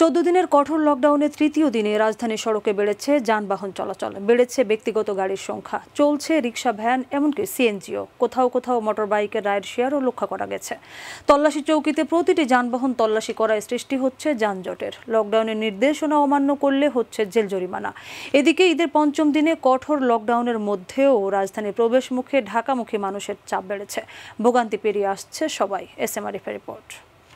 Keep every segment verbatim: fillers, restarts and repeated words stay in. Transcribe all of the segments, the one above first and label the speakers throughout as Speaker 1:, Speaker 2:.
Speaker 1: চোদ্দ দিনের কঠোর লকডাউনের তৃতীয় দিনে রাজধানীর সড়কে বেড়েছে যানবাহন চলাচল, বেড়েছে ব্যক্তিগত গাড়ির সংখ্যা, চলছে রিক্সা, ভ্যান, এমনকি সিএনজিও। কোথাও কোথাও মোটর বাইকের রাইড শেয়ারও লক্ষ্য করা গেছে। তল্লাশি চৌকিতে প্রতিটি যানবাহন তল্লাশি করায় সৃষ্টি হচ্ছে যানজটের। লকডাউনের নির্দেশনা অমান্য করলে হচ্ছে জেল জরিমানা। এদিকে ঈদের পঞ্চম দিনে কঠোর লকডাউনের মধ্যেও রাজধানীর প্রবেশ মুখে ঢাকামুখী মানুষের চাপ বেড়েছে। ভোগান্তি পেরিয়ে আসছে সবাই। এস এম আরিফের রিপোর্ট।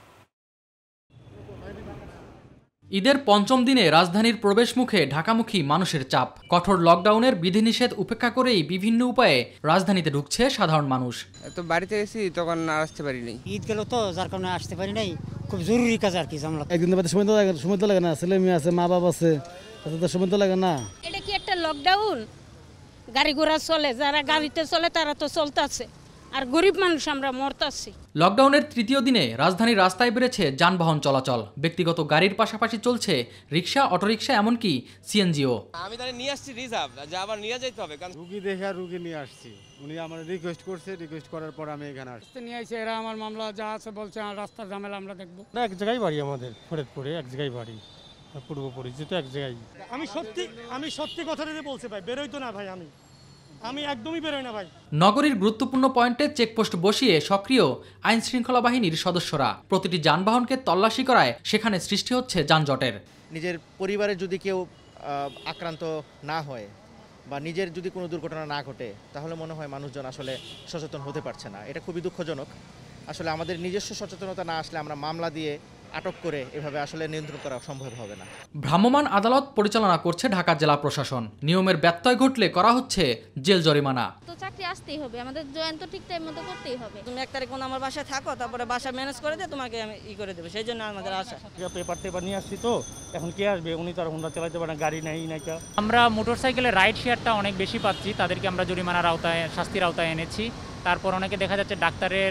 Speaker 2: ঈদের পঞ্চম দিনে রাজধানীর প্রবেশ মুখে ঢাকামুখী মানুষের চাপ। কঠোর লকডাউনের বিধিনিষেধ উপেক্ষা করেই বিভিন্ন উপায়ে রাজধানীতে ঢুকছে সাধারণ মানুষ।
Speaker 3: তো বাড়িতে এসেছি তখন আসতে পারি নাই,
Speaker 4: ঈদ গেল তো যার কারণে আসতে পারি নাই। খুব জরুরি কাজ আর কি। আমরা
Speaker 5: একদিন বাদে সময় তো লাগে সময় তো লাগে না, ছেলে মেয়ে আছে, মা বাবা আছে, তাদের সময় তো লাগে না।
Speaker 6: এটা কি একটা লকডাউন? গাড়ি ঘোড়া চলে, যারা গাড়িতে চলে তারা তো চলতেছে, আর গরিব মানুষ আমরা মরতাছি।
Speaker 2: লকডাউনের তৃতীয় দিনে রাজধানীর রাস্তায় বেড়েছে যানবাহন চলাচল। ব্যক্তিগত গাড়ির পাশাপাশি চলছে রিক্সা, অটোরিক্সা, এমনকি সিএনজিও।
Speaker 7: আমি তাহলে নিয়ে আসছি রিজার্ভ, যে আবার নিয়ে যেতে হবে, কারণ
Speaker 5: রুগী দেখে আর রুগী নিয়ে আসছি। উনি আমার রিকোয়েস্ট করছে, রিকোয়েস্ট করার পর আমি এখানে আসছি।
Speaker 4: নিয়ে এসে এরা আমার মামলা যা আছে বলছে রাস্তার ঝামেলা আমরা দেখবো।
Speaker 5: এক জায়গায় বাড়ি আমাদের, ফরিদপুরে এক জায়গায় বাড়ি, পূর্ব পরিচিত এক জায়গায়।
Speaker 8: আমি সত্যি আমি সত্যি কথাটা বলছি ভাই, বেরোই তো না ভাই, আমি আমি একদমই বেরোই না ভাই।
Speaker 2: নগরীর গুরুত্বপূর্ণ পয়েন্টে চেকপোস্ট বসিয়ে সক্রিয় আইন শৃঙ্খলা বাহিনীর সদস্যরা প্রতিটি যানবাহনকে তল্লাশি করায় সেখানে সৃষ্টি হচ্ছে যানজটের।
Speaker 9: নিজের পরিবারে যদি কেউ আক্রান্ত না হয় বা নিজের যদি কোনো দুর্ঘটনা না ঘটে, তাহলে মনে হয় মানুষজন আসলে সচেতন হতে পারছে না। এটা খুবই দুঃখজনক। আসলে আমাদের নিজস্ব সচেতনতা না আসলে আমরা মামলা দিয়ে আটক করে এভাবে আসলে নিয়ন্ত্রণ করা সম্ভব হবে না।
Speaker 2: ভ্রাম্যমাণ আদালত পরিচালনা করছে ঢাকা জেলা প্রশাসন। নিয়মের ব্যত্যয় ঘটলে করা হচ্ছে জেল জরিমানা।
Speaker 6: তো চাকরি আসতেই হবে, আমাদের জয়েন তো ঠিক টাইম মতো করতেই হবে।
Speaker 10: তুমি এক তারিখ আমার বাসায় থাকো, তারপরে বাসা ম্যানেজ করে দিয়ে তোমাকে আমি ই করে দেবো, সেই জন্য আমাদের আশা।
Speaker 8: পেপার টেপার নিয়ে আসছি, তো এখন কে আসবে? উনি তো আর হুন্ডা চালাতে পারে না, গাড়ি নাই নাই।
Speaker 11: আমরা মোটরসাইকেলের রাইড শেয়ারটা অনেক বেশি পাচ্ছি, তাদেরকে আমরা জরিমানার আওতায়, শাস্তির আওতায় এনেছি। তারপর অনেকে দেখা যাচ্ছে ডাক্তারের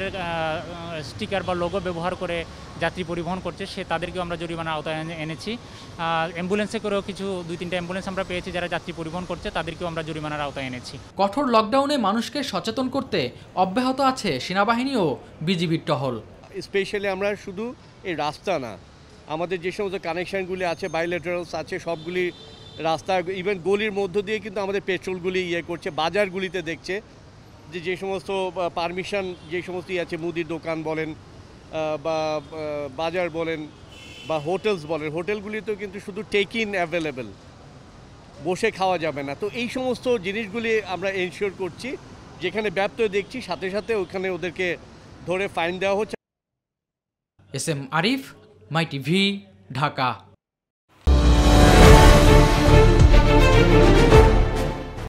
Speaker 11: স্টিকার বা লোগো ব্যবহার করে যাত্রী পরিবহন করছে, সে তাদেরকেও আমরা জরিমানার আওতায় এনেছি। অ্যাম্বুলেন্সে করেও কিছু দুই তিনটা অ্যাম্বুলেন্স আমরা পেয়েছি যারা যাত্রী পরিবহন করছে, তাদেরকেও আমরা জরিমানার আওতায় এনেছি।
Speaker 2: কঠোর লকডাউনে মানুষকে সচেতন করতে অব্যাহত আছে সেনাবাহিনী ও বিজিবির টহল।
Speaker 12: স্পেশালি আমরা শুধু এই রাস্তা না, আমাদের যে সমস্ত কানেকশানগুলি আছে, বাইলেটারালস আছে, সবগুলি রাস্তা, ইভেন গলির মধ্য দিয়ে কিন্তু আমাদের পেট্রোলগুলি ইয়ে করছে। বাজারগুলিতে দেখছে যে যে সমস্ত পারমিশন, যে সমস্ত ইয়ে আছে, মুদির দোকান বলেন বা বাজার বলেন বা হোটেলস বলেন, হোটেলগুলিতেও কিন্তু শুধু টেক ইন অ্যাভেলেবেল, বসে খাওয়া যাবে না। তো এই সমস্ত জিনিসগুলি আমরা এনশিওর করছি। যেখানে ব্যত্যয় দেখছি সাথে সাথে ওখানে ওদেরকে ধরে ফাইন দেওয়া হচ্ছে।
Speaker 2: S M Arif, My TV, Dhaka.